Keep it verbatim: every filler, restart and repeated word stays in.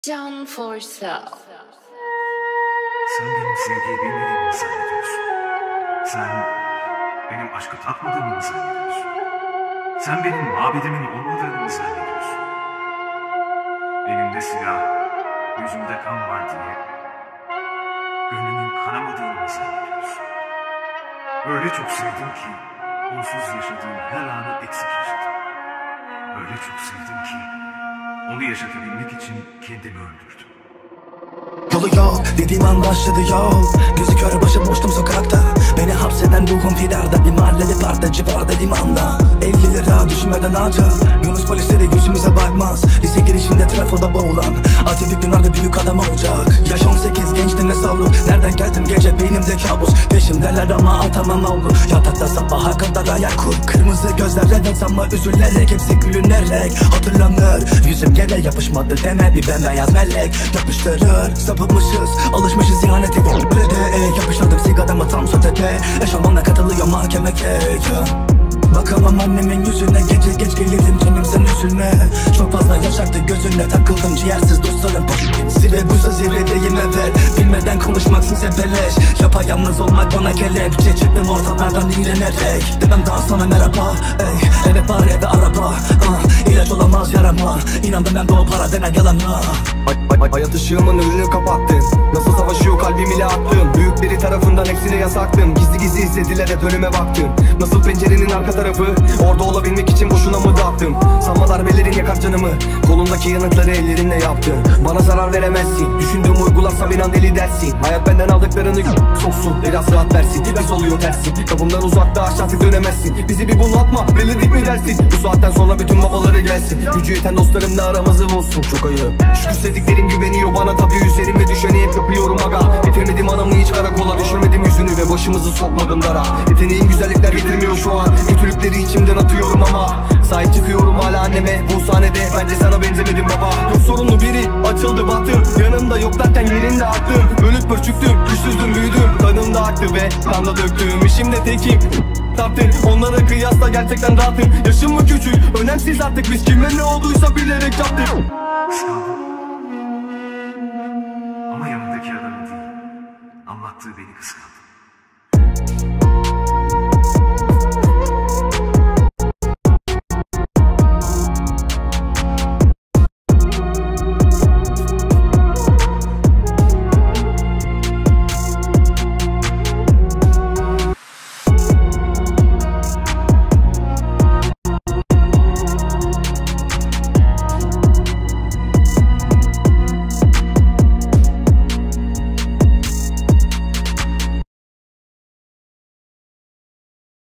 Can for sale. Sen benim sevgiyi bilmediğimi mi zannediyorsun? Sen benim aşkı tatmadığımı mı zannediyorsun? Sen benim mabedemin olmadığını mı zannediyorsun? Elimde silah, yüzümde kan var diye gönlümün kanamadığını mı zannediyorsun? Öyle çok sevdim ki onsuz yaşadığım her anı eksik yaşadım. Öyle çok sevdim ki onu yaşatabilmek için kendimi öldürdüm. Yolu yok dediğim an başladı yol. Gözü kör başı boştum sokakta. Beni hapseden ruhum fidarda. Bir mahallede parkta civarda limanda. elli lira düşünmeden harca. Yunus polisleri yüzümüze bakmaz. Lise girişinde trafoda boğulan Atatürk günlerde büyük adam olacak. Yaş on sekiz gençtim ne savruk. Nereden geldim gece beynimde kabus. Peşimdeler ama atamam oldu. Yatakta sabaha kadar hayal kur. Kırmızı gözlerle ama üzülerek hepsi gülünerek hatırlanır. Yüzüm yere yapışmadı deme bir bembeyaz melek yapıştırır. Sapıtmışız, alışmışız ihanete. Böyle yapıştırdım sigaramı tam sotede. Eşofmanla katılıyor mahkeme keyfi. Bakamam annemin yüzüne, gece geç gelirim canım sen üzülme. Çok fazla yaşaktı gözüne, takıldım ciğersiz dostlarım. Zirve buysa zirvedeyim evet. Bilmeden konuşmaksın sebeleş. Yapayalnız olmak bana kelepçe. Çıktım ortalardan iğrenerek. Demem daha sana merhaba ey. Eve fare ve araba ah. İlaç olamaz yarama. İnandım ben de o para denen yalana. Hayat ışığımın önünü kapattın. Nasıl savaşıyor kalbim ile attım. Büyük biri tarafından eksine yasaktım. Gizli gizli hissettiler hep önüme baktım. Nasıl pencerenin arka tarafı. Orada olabilmek için boşuna mı dağıttım. Sanma darbelerin yakar canımı. Kolundaki yanıkları ellerinle yaptın. Bana zarar veremezsin. Düşündüğüm uygularsam inan deli dersin. Hayat benden aldıklarını soksun. Biraz rahat versin. Biz oluyor tersin. Kapımdan uzakta aşağı dönemezsin. Bizi bir bunaltma belirdik mi dersin. Bu saatten sonra bütün babaları gelsin. Gücü yeten dostlarımla aramızı bulsun. Çok ayıp. Şükür sevdiklerim güveniyor bana tabi. Üzerime düşeni hep yapıyorum aga. Getirmedim anamı hiç karakola. Düşürmedim yüzünü ve başımızı sokmadım dara. Yeteneğim güzellikler getirmiyor şu an. Kötülükleri içimden atıyorum ama sahip çıkıyorum hala anneme. Bu sahnede bence sana benzemedim baba. Yok sorunlu biri açıldı battı. Yanımda yok derken yerinde attım. Ölüp pörçüktüm güçsüzdüm büyüdüm. Kanım da aktı ve kan da döktüm. İşimde tekim tarttın. Onlara kıyasla gerçekten rahatım. Yaşım mı küçük önemsiz artık. Biz kime ne olduysa bilerek yaptık. Kıskandım. Ama yanındaki adamı değil, anlattığı beni kıskandı.